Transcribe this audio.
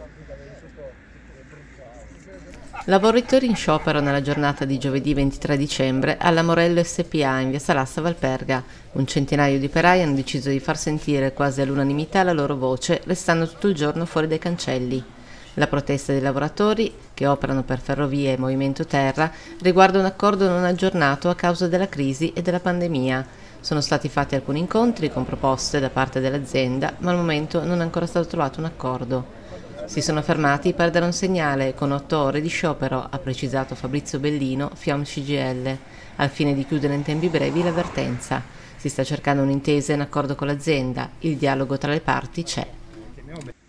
Lavoratori in sciopero nella giornata di giovedì 23 dicembre alla Morello SPA in via Salassa Valperga. Un centinaio di operai hanno deciso di far sentire quasi all'unanimità la loro voce, restando tutto il giorno fuori dai cancelli. La protesta dei lavoratori, che operano per Ferrovie e Movimento Terra, riguarda un accordo non aggiornato a causa della crisi e della pandemia. Sono stati fatti alcuni incontri con proposte da parte dell'azienda, ma al momento non è ancora stato trovato un accordo. Si sono fermati per dare un segnale con 8 ore di sciopero, ha precisato Fabrizio Bellino, FIOM CGIL, al fine di chiudere in tempi brevi l'avvertenza. Si sta cercando un'intesa in accordo con l'azienda, il dialogo tra le parti c'è.